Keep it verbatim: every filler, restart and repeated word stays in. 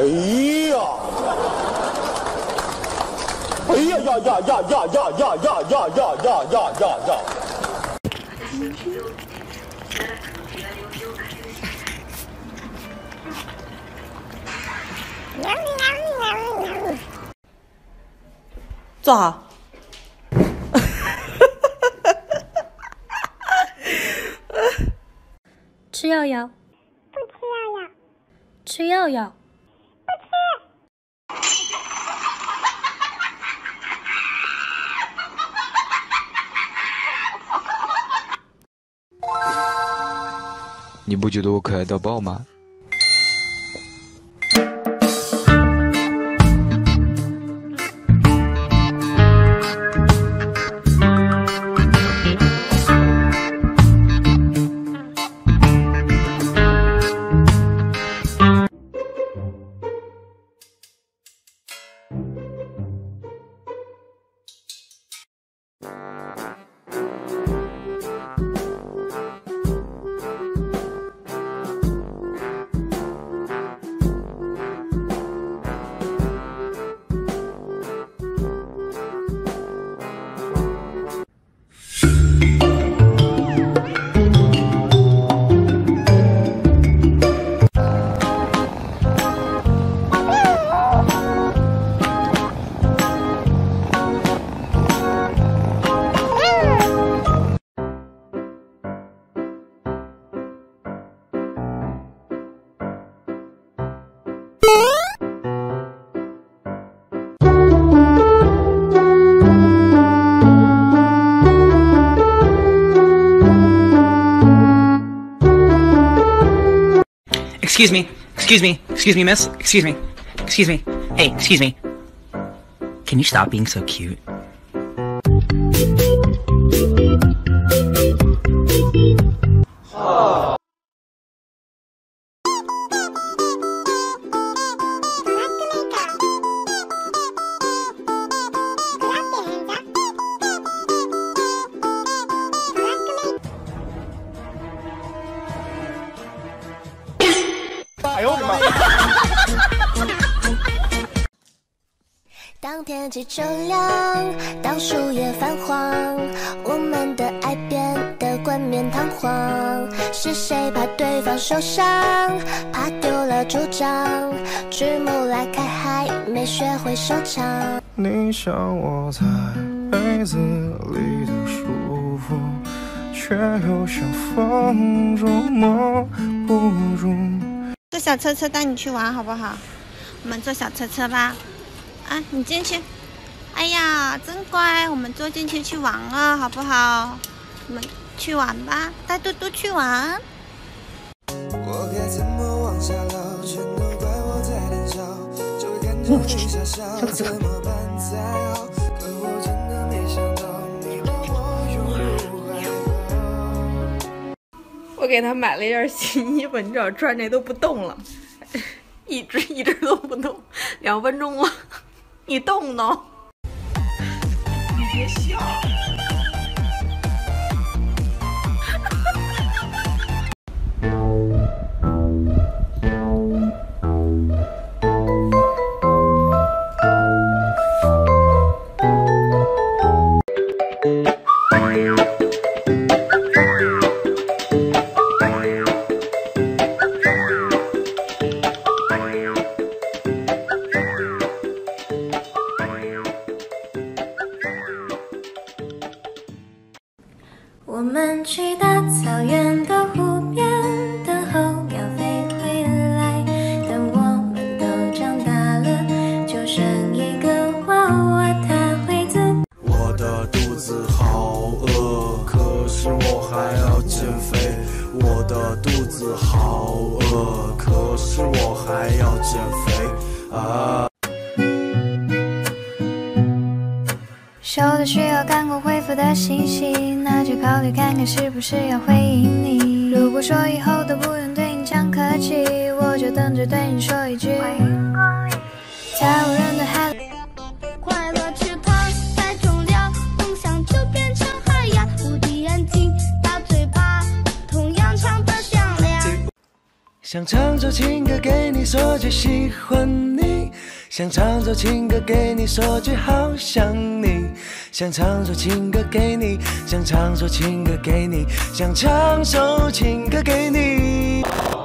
呀！哎呀呀呀呀呀呀呀呀呀呀呀呀呀呀！ 坐好。 吃药药。 不吃药药。 吃药药。 不吃。 你不觉得我可爱到爆吗？ Excuse me, excuse me, excuse me, miss, excuse me, excuse me, hey, excuse me. Can you stop being so cute? Oh. 哎呦我的妈！ 当天气秋凉，当树叶泛黄，我们的爱变得冠冕堂皇。是谁怕对方受伤，怕丢了主张？剧目来开，还没学会收场。 你像我在被子里的舒服，却又像风中摸不住。 坐小车车带你去玩好不好？我们坐小车车吧。啊，你进去。哎呀，真乖，我们坐进去去玩啊，好不好？我们去玩吧，带嘟嘟去玩。我该怎么往下聊，全都怪我太胆小，就会看着你傻笑，怎么办才好？可我真的没想到，你把我拥入怀抱。 我给他买了一件新衣服，你知道穿着都不动了，一直一直都不动，两分钟了，你动动。 你别笑。 我们去大草原的湖边，等候鸟飞回来。等我们都长大了，就剩一个娃娃，他会自。 我的肚子好饿，可是我还要减肥。我的肚子好饿，可是我还要减肥啊。 收到需要赶快回复的信息，那就考虑看看是不是要回应你。如果说以后都不用对你讲客气，我就等着对你说一句欢迎光临。在无人的海里， 快乐池塘太重量，梦想就变成海洋。无敌眼睛大嘴巴，同样唱得响亮。 想唱首情歌给你，说句喜欢你，想唱首情歌给你，说句好想你，想唱首情歌给你，想唱首情歌给你，想唱首情歌给你。